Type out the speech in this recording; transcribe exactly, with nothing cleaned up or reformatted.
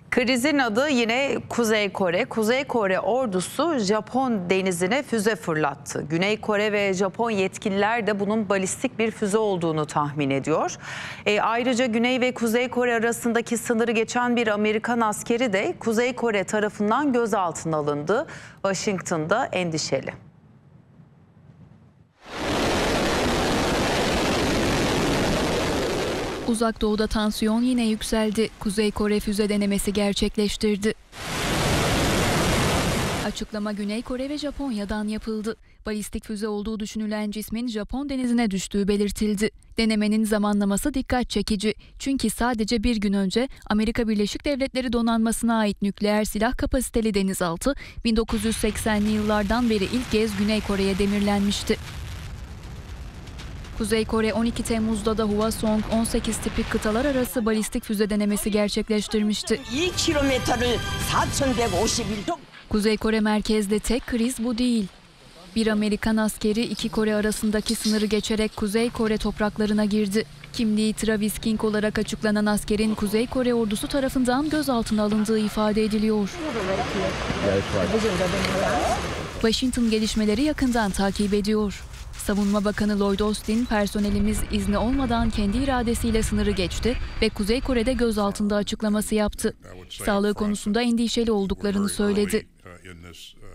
Krizin adı yine Kuzey Kore. Kuzey Kore ordusu Japon denizine füze fırlattı. Güney Kore ve Japon yetkililer de bunun balistik bir füze olduğunu tahmin ediyor. E, ayrıca Güney ve Kuzey Kore arasındaki sınırı geçen bir Amerikan askeri de Kuzey Kore tarafından gözaltına alındı. Washington'da endişeli. Uzak Doğu'da tansiyon yine yükseldi. Kuzey Kore füze denemesi gerçekleştirdi. Açıklama Güney Kore ve Japonya'dan yapıldı. Balistik füze olduğu düşünülen cismin Japon denizine düştüğü belirtildi. Denemenin zamanlaması dikkat çekici. Çünkü sadece bir gün önce Amerika Birleşik Devletleri donanmasına ait nükleer silah kapasiteli denizaltı bin dokuz yüz seksenli yıllardan beri ilk kez Güney Kore'ye demirlenmişti. Kuzey Kore on iki Temmuz'da da Hwasong on sekiz tipi kıtalar arası balistik füze denemesi gerçekleştirmişti. Kuzey Kore merkezde tek kriz bu değil. Bir Amerikan askeri iki Kore arasındaki sınırı geçerek Kuzey Kore topraklarına girdi. Kimliği Travis King olarak açıklanan askerin Kuzey Kore ordusu tarafından gözaltına alındığı ifade ediliyor. Washington gelişmeleri yakından takip ediyor. Savunma Bakanı Lloyd Austin, personelimiz izni olmadan kendi iradesiyle sınırı geçti ve Kuzey Kore'de gözaltında açıklaması yaptı. Sağlığı konusunda endişeli olduklarını söyledi.